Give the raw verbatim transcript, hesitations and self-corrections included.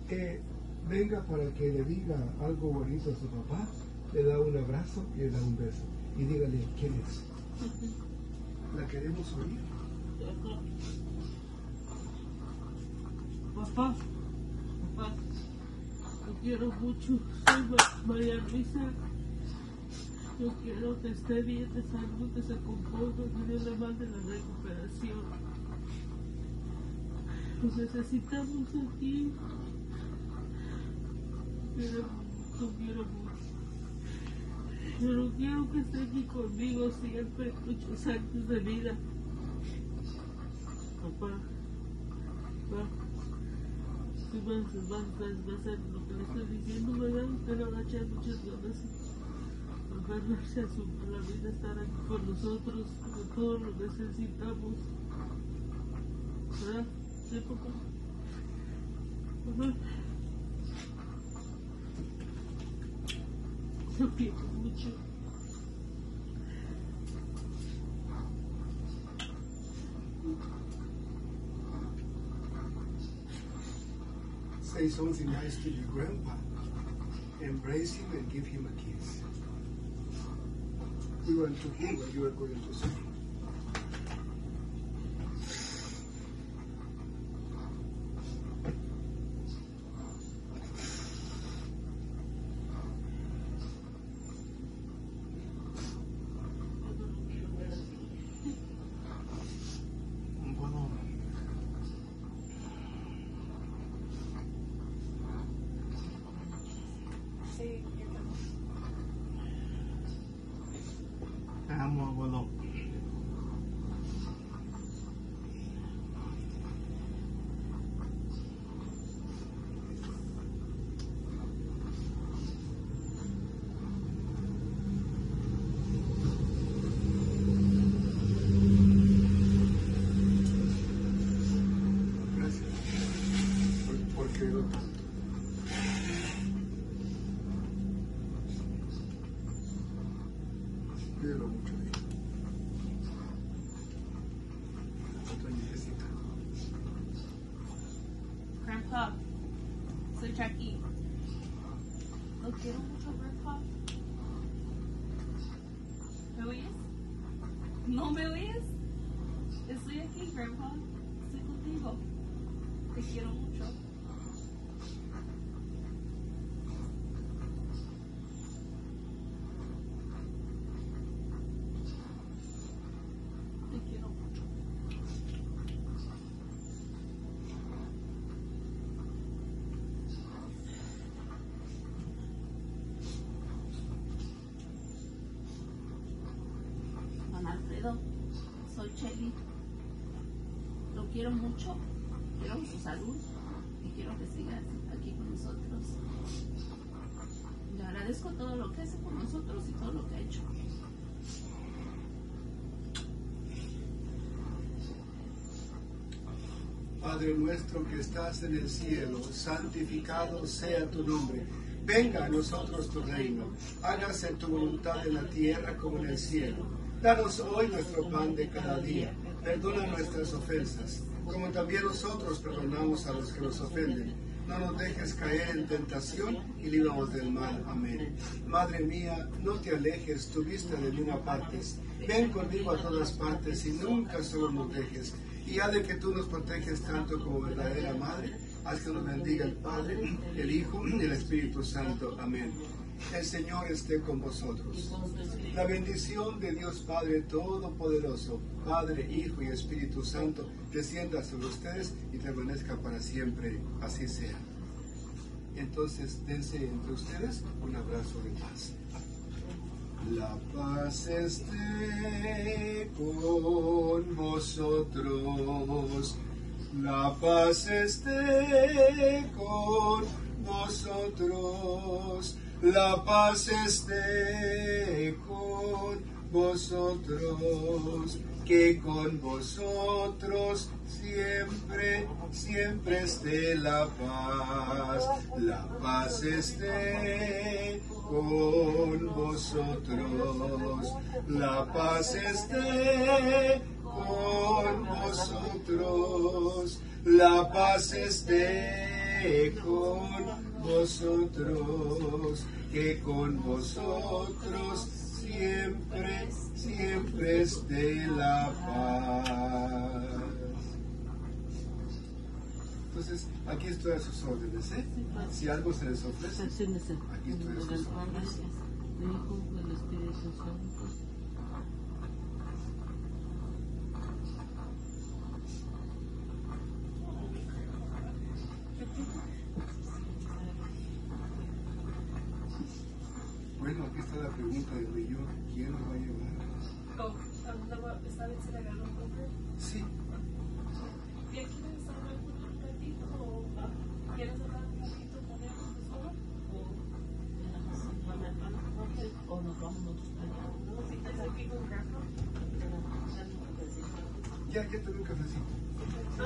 eh, venga para que le diga algo bonito a su papá, le da un abrazo y le da un beso. Y dígale, ¿quién es? ¿La queremos oír? Papá, papá, te quiero mucho. Soy María Luisa. Yo quiero que esté bien de salud, que se componga, que no le mande la recuperación. Nos necesitamos aquí. Quiero, lo quiero mucho. Pero quiero que esté aquí conmigo siempre, muchos años de vida. Papá, papá, tú vas, vas, vas, vas a hacer lo que le estoy diciendo, ¿verdad? Usted le va a echar muchas ganas. Ganarse a su la vida, estar aquí con nosotros, porque todos lo necesitamos. ¿Verdad? ¿Sí, papá? Papá. Lo quiero mucho. Say something nice to your grandpa. Embrace him and give him a kiss. We want to hear what you are going to say. Bueno, Sí, yo también. te amo, abuelo. Gracias por, por quererlo tanto. Cuídalo mucho, hijo. Otra nietecita. Grandpa, soy Jackie. Lo quiero mucho, Grandpa. ¿Me oyes? ¿No me oyes? Estoy aquí, Grandpa. Estoy contigo. Te quiero mucho. Te quiero mucho. Don Alfredo, soy Chelly. Lo quiero mucho. Quiero su salud y quiero que siga aquí con nosotros. Le agradezco todo lo que hace por nosotros y todo lo que ha hecho. Padre nuestro que estás en el cielo, santificado sea tu nombre. Venga a nosotros tu reino. Hágase tu voluntad en la tierra como en el cielo. Danos hoy nuestro pan de cada día. Perdona nuestras ofensas, como también nosotros perdonamos a los que nos ofenden. No nos dejes caer en tentación y líbranos del mal. Amén. Madre mía, no te alejes tu vista de ninguna parte. Ven conmigo a todas partes y nunca solo nos dejes. Y haz de que tú nos proteges tanto como verdadera Madre. Haz que nos bendiga el Padre, el Hijo y el Espíritu Santo. Amén. El Señor esté con vosotros. La bendición de Dios Padre Todopoderoso, Padre, Hijo y Espíritu Santo, descienda sobre ustedes y permanezca para siempre. Así sea. Entonces, dense entre ustedes un abrazo de paz. La paz esté con vosotros. La paz esté con vosotros. La paz esté con vosotros. Que con vosotros siempre, siempre esté la paz. La paz esté con vosotros. La paz esté con vosotros. La paz esté esté con vosotros, que con vosotros siempre, siempre esté la paz. Entonces, aquí estoy a sus órdenes, ¿eh? Si algo se les ofrece, aquí estoy a sus órdenes. Del Hijo, del Espíritu Santo. Bueno, aquí está la pregunta del millón. ¿Quién lo va a llevar? ¿Está bien si le agarro un poco? Sí. ¿Bien quieres hablar un ratito o quieres hablar un ratito con él solo? O nos vamos nosotros para allá. ¿No? Si estás aquí con Carlos. Ya, ya te doy un cafecito.